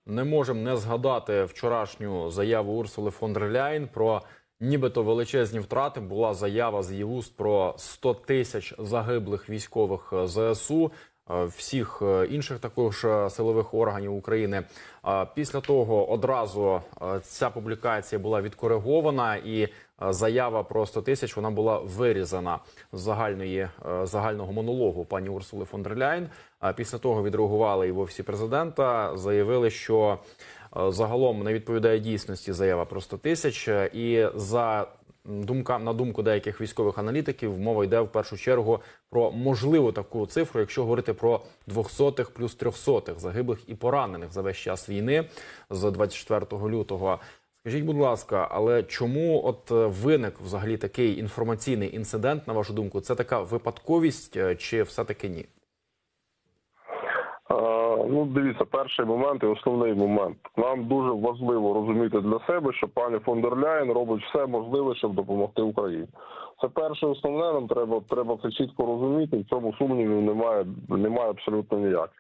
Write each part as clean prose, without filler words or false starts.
не можемо не згадати вчорашню заяву Урсули фон дер Ляєн про нібито величезні втрати. Була заява з її уст про 100 тисяч загиблих військових ЗСУ, всіх інших також силових органів України. Після того одразу ця публікація була відкоригована і заява про 100 тисяч вона була вирізана з загального монологу пані Урсули фон дер Ляєн. Після того відреагували і в Офісі Президента, заявили, що загалом не відповідає дійсності заява про 100 тисяч. І на думку деяких військових аналітиків, мова йде в першу чергу про можливу таку цифру, якщо говорити про 200-х плюс 300-х загиблих і поранених за весь час війни з 24 лютого. Скажіть, будь ласка, але чому от виник взагалі такий інформаційний інцидент, на вашу думку? Це така випадковість чи все-таки ні? Ну, дивіться, перший момент і основний момент. Нам дуже важливо розуміти для себе, що пані фон дер Ляєн робить все можливе, щоб допомогти Україні. Це перше основне, нам треба це чітко розуміти, в цьому сумнівів немає абсолютно ніяких.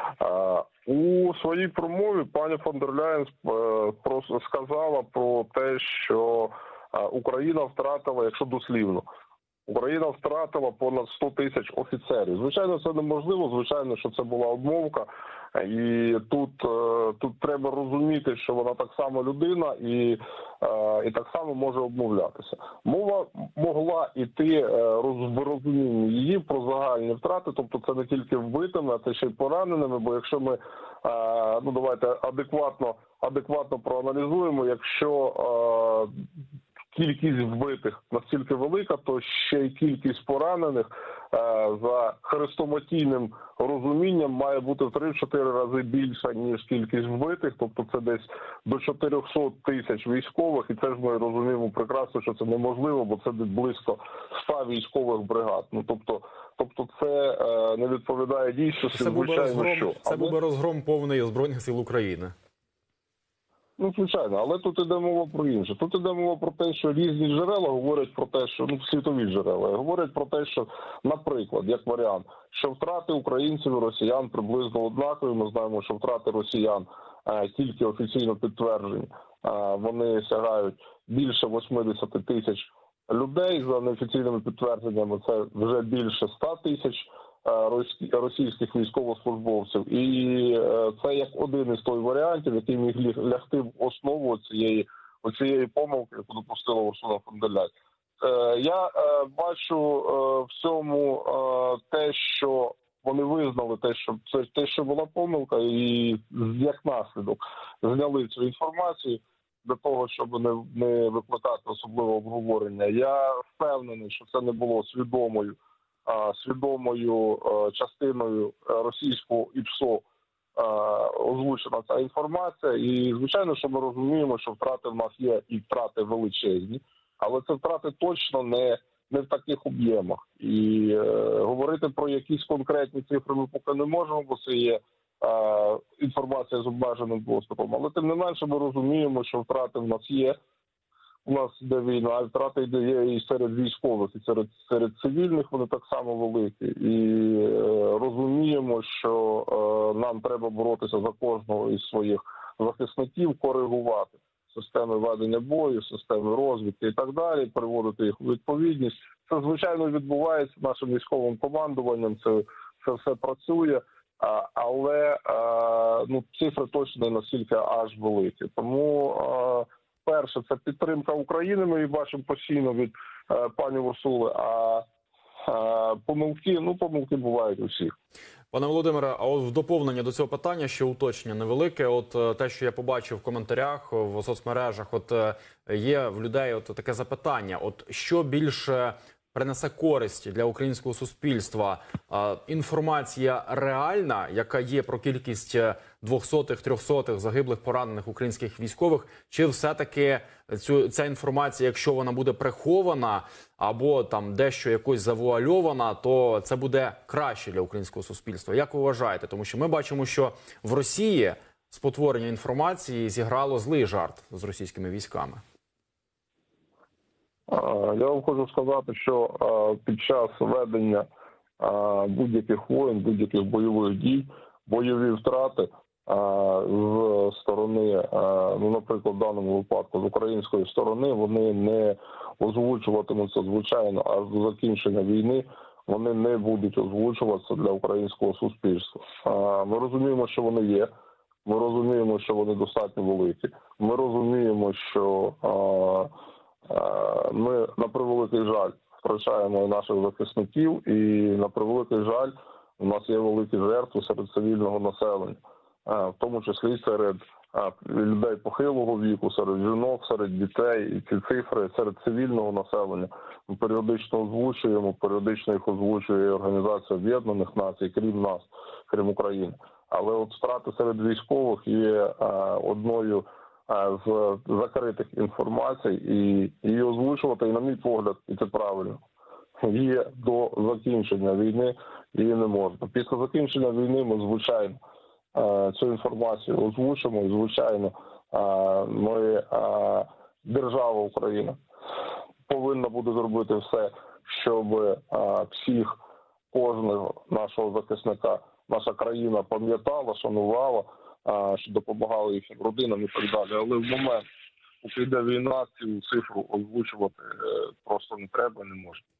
У своїй промові пані фон дер Ляєн просто сказала про те, що Україна втратила, якщо дослівно, Україна втратила понад 100 тисяч офіцерів. Звичайно, це неможливо, звичайно, що це була обмовка. І тут треба розуміти, що вона так само людина і так само може обмовлятися. Мова могла йти в розумінні її про загальні втрати, тобто це не тільки вбитими, а це ще й пораненими, бо якщо ми, давайте адекватно проаналізуємо, якщо кількість вбитих настільки велика, то ще й кількість поранених за хрестоматійним розумінням має бути в 3-4 рази більша, ніж кількість вбитих, тобто це десь до 400 тисяч військових, і це ж ми розуміємо прекрасно, що це неможливо, бо це близько 100 військових бригад. Ну, тобто це не відповідає дійсності, звичайно, що. Це був би розгром повний Збройних сил України. Ну, звичайно, але тут іде мова про інше. Тут іде мова про те, що різні джерела говорять про те, що, світові джерела, говорять про те, що, наприклад, як варіант, що втрати українців і росіян приблизно однакові. Ми знаємо, що втрати росіян тільки офіційно підтверджені, вони сягають більше 80 тисяч людей, за неофіційними підтвердженнями це вже більше 100 тисяч російських військовослужбовців. І це як один із той варіантів, який міг лягти в основу цієї помилки, яку допустила Урсула фон дер Ляєн. Я бачу в цьому те, що вони визнали те, що була помилка, і як наслідок зняли цю інформацію для того, щоб не викликати особливого обговорення. Я впевнений, що це не було свідомою частиною російського ІПСО озвучена ця інформація. І, звичайно, що ми розуміємо, що втрати в нас є і втрати величезні, але це втрати точно не в таких об'ємах. І говорити про якісь конкретні цифри ми поки не можемо, бо це є інформація з обмеженим доступом. Але тим не менше ми розуміємо, що втрати в нас є. У нас йде війна, а втрати є і серед військових, і серед цивільних вони так само великі. І розуміємо, що нам треба боротися за кожного із своїх захисників, коригувати системи ведення бою, системи розвідки і так далі, приводити їх у відповідність. Це, звичайно, відбувається нашим військовим командуванням, це все працює, але цифри точно не настільки аж великі. Тому перше, це підтримка України, ми її бачимо постійно від пані Урсули, а помилки бувають у всіх. Пане Володимире, а от в доповнення до цього питання ще уточнення невелике. От те, що я побачив в коментарях, в соцмережах, от є в людей от таке запитання, от що більше принесе користь для українського суспільства? Інформація реальна, яка є про кількість 200-х, 300-х загиблих, поранених українських військових, чи все-таки ця інформація, якщо вона буде прихована або там дещо якось завуальована, то це буде краще для українського суспільства? Як ви вважаєте? Тому що ми бачимо, що в Росії спотворення інформації зіграло злий жарт з російськими військами. Я вам хочу сказати, що під час ведення будь-яких воєн, будь-яких бойових дій, бойові втрати з ну, наприклад, в даному випадку з української сторони, вони не озвучуватимуться, звичайно, аж до закінчення війни. Вони не будуть озвучуватися для українського суспільства. Ми розуміємо, що вони є. Ми розуміємо, що вони достатньо великі. Ми розуміємо, що ми, на превеликий жаль, втрачаємо і наших захисників, і на превеликий жаль, у нас є великі жертви серед цивільного населення, в тому числі серед людей похилого віку, серед жінок, серед дітей. І ці цифри серед цивільного населення ми періодично озвучуємо, періодично їх озвучує і Організація Об'єднаних Націй, крім нас, крім України. Але от втрати серед військових є одною з закритих інформацій, і її озвучувати, і, на мій погляд, і це правильно, є до закінчення війни, її не можна. Після закінчення війни ми, звичайно, цю інформацію озвучимо, і, звичайно, ми, держава Україна, повинна буде зробити все, щоб всіх, кожного нашого захисника, наша країна пам'ятала, шанувала, що допомагали їхнім родинам і так далі. Але в момент, поки йде війна, цю цифру озвучувати просто не треба, не можна.